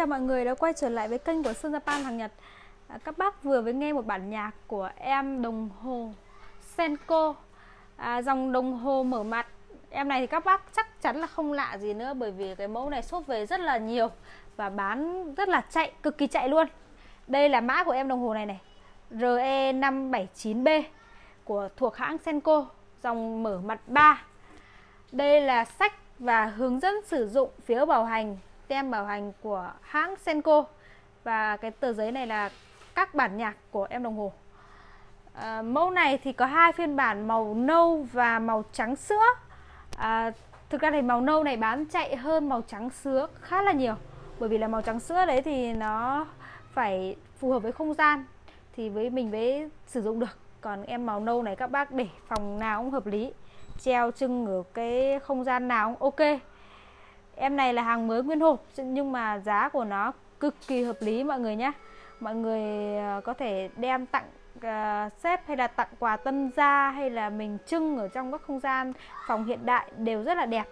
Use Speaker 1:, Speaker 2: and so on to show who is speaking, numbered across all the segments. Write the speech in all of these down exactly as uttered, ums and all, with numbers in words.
Speaker 1: chào mọi người đã quay trở lại với kênh của Sơn Japan hàng Nhật. à, Các bác vừa mới nghe một bản nhạc của em đồng hồ Senko, à, dòng đồng hồ mở mặt. Em này thì các bác chắc chắn là không lạ gì nữa, bởi vì cái mẫu này shop về rất là nhiều và bán rất là chạy, cực kỳ chạy luôn. Đây là mã của em đồng hồ này này, R E năm bảy chín B của thuộc hãng Senko, dòng mở mặt ba. Đây là sách và hướng dẫn sử dụng, phiếu bảo hành, tem bảo hành của hãng Senko. Và cái tờ giấy này là các bản nhạc của em đồng hồ. à, Mẫu này thì có hai phiên bản, màu nâu và màu trắng sữa. à, Thực ra thì màu nâu này bán chạy hơn màu trắng sữa khá là nhiều, bởi vì là màu trắng sữa đấy thì nó phải phù hợp với không gian thì với mình mới sử dụng được. Còn em màu nâu này các bác để phòng nào cũng hợp lý, treo trưng ở cái không gian nào cũng ok. Em này là hàng mới nguyên hộp nhưng mà giá của nó cực kỳ hợp lý mọi người nhé. Mọi người có thể đem tặng uh, sếp hay là tặng quà tân gia, hay là mình trưng ở trong các không gian phòng hiện đại đều rất là đẹp.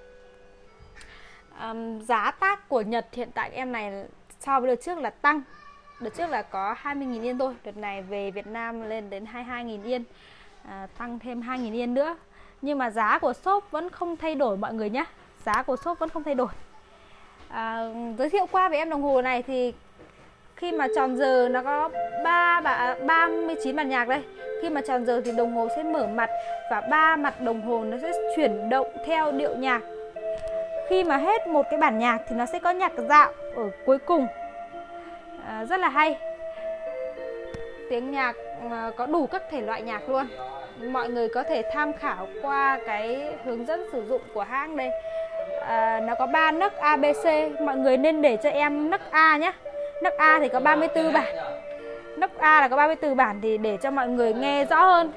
Speaker 1: um, Giá tác của Nhật hiện tại em này so với đợt trước là tăng. Đợt trước là có hai mươi nghìn yên thôi, đợt này về Việt Nam lên đến hai mươi hai nghìn yên, à, tăng thêm hai nghìn yên nữa. Nhưng mà giá của shop vẫn không thay đổi mọi người nhé. Giá của shop vẫn không thay đổi. à, Giới thiệu qua về em đồng hồ này thì khi mà tròn giờ nó có ba ba mươi chín bản nhạc đây. Khi mà tròn giờ thì đồng hồ sẽ mở mặt và ba mặt đồng hồ nó sẽ chuyển động theo điệu nhạc. Khi mà hết một cái bản nhạc thì nó sẽ có nhạc dạo ở cuối cùng, à, rất là hay. Tiếng nhạc à, có đủ các thể loại nhạc luôn. Mọi người có thể tham khảo qua cái hướng dẫn sử dụng của hãng đây. à, Nó có ba nấc A B C. Mọi người nên để cho em nấc A nhé. Nấc A thì có ba mươi tư bản. Nấc A là có ba mươi tư bản thì để cho mọi người nghe rõ hơn.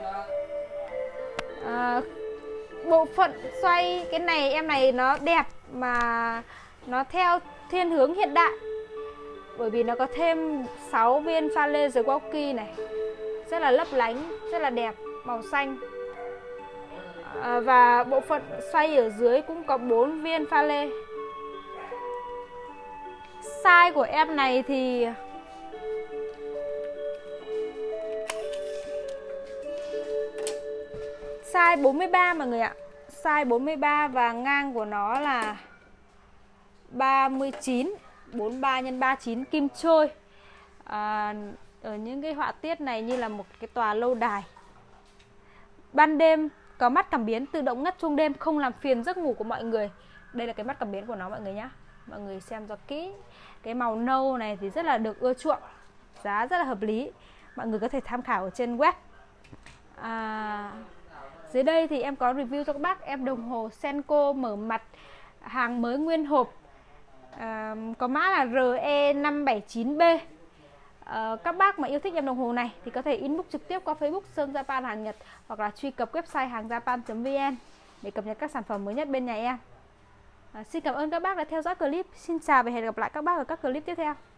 Speaker 1: à, Bộ phận xoay cái này em này nó đẹp mà nó theo thiên hướng hiện đại, bởi vì nó có thêm sáu viên pha lê Milwaukee này, rất là lấp lánh, rất là đẹp, màu xanh. à, Và bộ phận xoay ở dưới cũng có bốn viên pha lê. Size của em này thì size bốn mươi ba mọi người ạ. Size bốn mươi ba và ngang của nó là ba mươi chín, bốn mươi ba nhân ba mươi chín kim trôi. à, Ở những cái họa tiết này như là một cái tòa lâu đài. Ban đêm có mắt cảm biến tự động ngắt chuông đêm, không làm phiền giấc ngủ của mọi người. Đây là cái mắt cảm biến của nó mọi người nhé. Mọi người xem cho kỹ. Cái màu nâu này thì rất là được ưa chuộng, giá rất là hợp lý. Mọi người có thể tham khảo ở trên web. à, Dưới đây thì em có review cho các bác em đồng hồ Senko mở mặt hàng mới nguyên hộp, à, có mã là R E năm bảy chín B. à, Các bác mà yêu thích em đồng hồ này thì có thể inbox trực tiếp qua Facebook Sơn Japan hàng Nhật, hoặc là truy cập website hàng japan chấm vn để cập nhật các sản phẩm mới nhất bên nhà em. à, Xin cảm ơn các bác đã theo dõi clip. Xin chào và hẹn gặp lại các bác ở các clip tiếp theo.